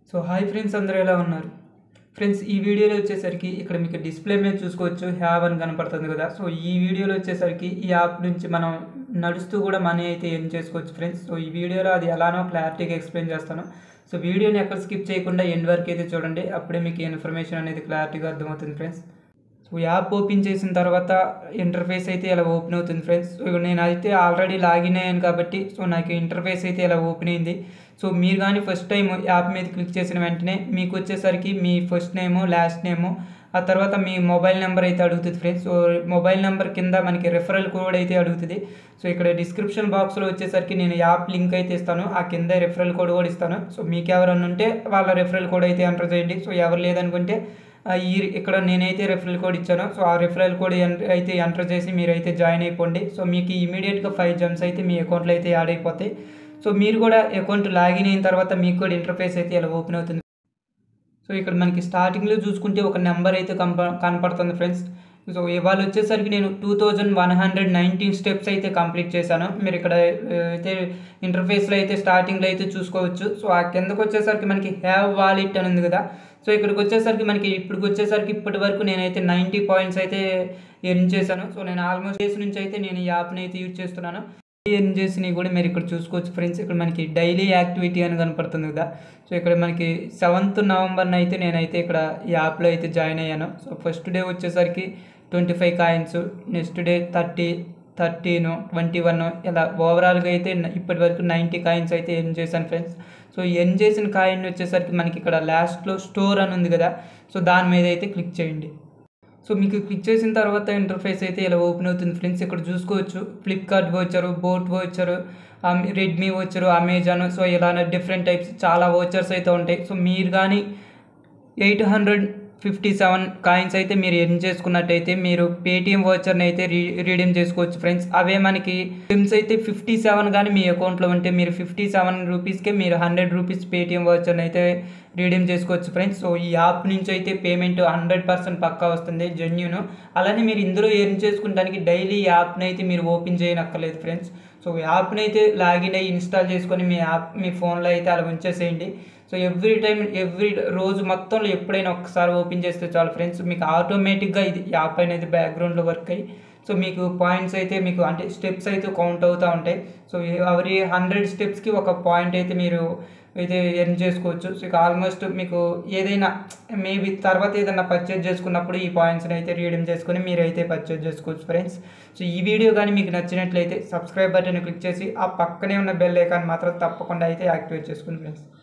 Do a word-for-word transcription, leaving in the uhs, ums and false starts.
So hi friends, అందరూ ఎలా ఉన్నారు? ఫ్రెండ్స్, ఈ వీడియోలో వచ్చేసరికి ఇక్కడ మీకు డిస్ప్లే మీద చూసుకోవచ్చు హ్యావ్ అని కనపడుతుంది కదా. సో ఈ వీడియోలో వచ్చేసరికి ఈ యాప్ నుంచి మనం నడుస్తూ కూడా మనీ అయితే ఎర్న్ చేసుకోవచ్చు ఫ్రెండ్స్. సో ఈ వీడియోలో అది ఎలానో క్లారిటీగా ఎక్స్ప్లెయిన్ చేస్తాను. సో వీడియోని ఎక్కడ స్కిప్ చేయకుండా ఎండ్ వరకు అయితే చూడండి, అప్పుడే మీకు ఇన్ఫర్మేషన్ అనేది క్లారిటీగా అర్థమవుతుంది ఫ్రెండ్స్. సో యాప్ ఓపెన్ చేసిన తర్వాత ఇంటర్ఫేస్ అయితే ఇలా ఓపెన్ అవుతుంది ఫ్రెండ్స్. సో నేను అయితే ఆల్రెడీ లాగిన్ అయ్యాను కాబట్టి సో నాకు ఇంటర్ఫేస్ అయితే ఇలా ఓపెన్ అయింది. సో మీరు కానీ ఫస్ట్ టైం యాప్ మీద క్లిక్ చేసిన వెంటనే మీకు వచ్చేసరికి మీ ఫస్ట్ నేము, లాస్ట్ నేము, ఆ తర్వాత మీ మొబైల్ నెంబర్ అయితే అడుగుతుంది ఫ్రెండ్స్. సో మొబైల్ నెంబర్ కింద మనకి రెఫరల్ కోడ్ అయితే అడుగుతుంది. సో ఇక్కడ డిస్క్రిప్షన్ బాక్స్లో వచ్చేసరికి నేను యాప్ లింక్ అయితే ఇస్తాను, ఆ కింద రెఫరల్ కోడ్ కూడా ఇస్తాను. సో మీకు ఎవరన్నా ఉంటే వాళ్ళ రెఫరల్ కోడ్ అయితే ఎంటర్ చేయండి. సో ఎవరు లేదనుకుంటే ఈ ఇక్కడ నేనైతే రెఫరల్ కోడ్ ఇచ్చాను. సో ఆ రెఫరల్ కోడ్ అయితే ఎంటర్ చేసి మీరైతే జాయిన్ అయిపోండి. సో మీకు ఇమీడియట్గా ఫైవ్ జమ్స్ అయితే మీ అకౌంట్లో అయితే యాడ్ అయిపోతాయి. సో మీరు కూడా అకౌంట్ లాగిన్ అయిన తర్వాత మీకు కూడా ఇంటర్ఫేస్ అయితే ఇలా ఓపెన్ అవుతుంది. సో ఇక్కడ మనకి స్టార్టింగ్లో చూసుకుంటే ఒక నెంబర్ అయితే కంప కనపడుతుంది ఫ్రెండ్స్. సో ఇవాళ వచ్చేసరికి నేను two thousand one hundred nineteen steps అయితే కంప్లీట్ చేశాను. మీరు ఇక్కడ అయితే ఇంటర్ఫేస్లో అయితే స్టార్టింగ్లో అయితే చూసుకోవచ్చు. సో ఆ కిందకు వచ్చేసరికి మనకి హ్యావ్ వాలెట్ అని ఉంది కదా. సో ఇక్కడికి వచ్చేసరికి మనకి ఇప్పటికి వచ్చేసరికి ఇప్పటి వరకు నేనైతే నైంటీ పాయింట్స్ అయితే ఎర్న్ చేశాను. సో నేను ఆల్మోస్ట్ డేస్ నుంచి అయితే నేను ఈ యాప్ని అయితే యూజ్ చేస్తున్నాను. ఎర్న్ చేసినవి కూడా మీరు ఇక్కడ చూసుకోవచ్చు ఫ్రెండ్స్. ఇక్కడ మనకి డైలీ యాక్టివిటీ అని కనపడుతుంది కదా. సో ఇక్కడ మనకి సెవెంత్ నవంబర్న అయితే నేనైతే ఇక్కడ ఈ యాప్లో అయితే జాయిన్ అయ్యాను. సో ఫస్ట్ డే వచ్చేసరికి twenty five coins, next day thirty, థర్టీను, ట్వంటీ వన్, ఇలా ఓవరాల్గా అయితే ఇప్పటి వరకు నైంటీ కాయిన్స్ అయితే ఎర్న్ చేశాను ఫ్రెండ్స్. సో ఎర్న్ చేసిన కాయిన్ వచ్చేసరికి మనకి ఇక్కడ లాస్ట్లో స్టోర్ అని ఉంది కదా. సో దాని మీద అయితే క్లిక్ చేయండి. సో మీకు క్లిక్ చేసిన తర్వాత ఇంటర్ఫేస్ అయితే ఇలా ఓపెన్ అవుతుంది ఫ్రెండ్స్. ఇక్కడ చూసుకోవచ్చు Flipkart voucher, boAt voucher, Redmi voucher, Amazon, so ఇలా డిఫరెంట్ టైప్స్ చాలా వోచర్స్ అయితే ఉంటాయి. సో మీరు కానీ eight hundred fifty seven coins అయితే మీరు ఎర్న్ చేసుకున్నట్టయితే మీరు పేటిఎం వోచర్ని అయితే రీ రీడీమ్ చేసుకోవచ్చు ఫ్రెండ్స్. అవే మనకి సిమ్స్ అయితే ఫిఫ్టీ సెవెన్ కానీ మీ అకౌంట్లో ఉంటే మీరు ఫిఫ్టీ సెవెన్ రూపీస్కే మీరు హండ్రెడ్ రూపీస్ పేటిఎం వోచర్ని అయితే రీడీమ్ చేసుకోవచ్చు ఫ్రెండ్స్. సో ఈ యాప్ నుంచి అయితే పేమెంట్ హండ్రెడ్ పర్సెంట్ పక్కా వస్తుంది, జెన్యూన్. అలానే మీరు ఇందులో ఎర్న్ చేసుకుంటానికి డైలీ యాప్ని అయితే మీరు ఓపెన్ చేయనక్కర్లేదు ఫ్రెండ్స్. సో యాప్ని అయితే లాగిన్ అయ్యి ఇన్స్టాల్ చేసుకొని మీ యాప్ మీ ఫోన్లో అయితే అలా ఉంచేసేయండి. సో ఎవ్రీ టైం ఎవ్రీ రోజు మొత్తంలో ఎప్పుడైనా ఒక్కసారి ఓపెన్ చేస్తే చాలు ఫ్రెండ్స్, మీకు ఆటోమేటిక్గా ఇది యాప్ అనేది బ్యాక్గ్రౌండ్లో వర్క్ అయ్యి సో మీకు పాయింట్స్ అయితే మీకు అంటే స్టెప్స్ అయితే కౌంట్ అవుతూ ఉంటాయి. సో ఎవరి హండ్రెడ్ స్టెప్స్కి ఒక పాయింట్ అయితే మీరు అయితే ఎర్న్ చేసుకోవచ్చు. సో ఇక ఆల్మోస్ట్ మీకు ఏదైనా మేబీ తర్వాత ఏదైనా పర్చేజ్ చేసుకున్నప్పుడు ఈ పాయింట్స్ని అయితే రీడీమ్ చేసుకొని మీరైతే పర్చేజ్ చేసుకోవచ్చు ఫ్రెండ్స్. సో ఈ వీడియో కానీ మీకు నచ్చినట్లయితే సబ్స్క్రైబ్ బటన్ క్లిక్ చేసి ఆ పక్కనే ఉన్న బెల్ ఐకాన్ మాత్రం తప్పకుండా అయితే యాక్టివేట్ చేసుకోండి ఫ్రెండ్స్.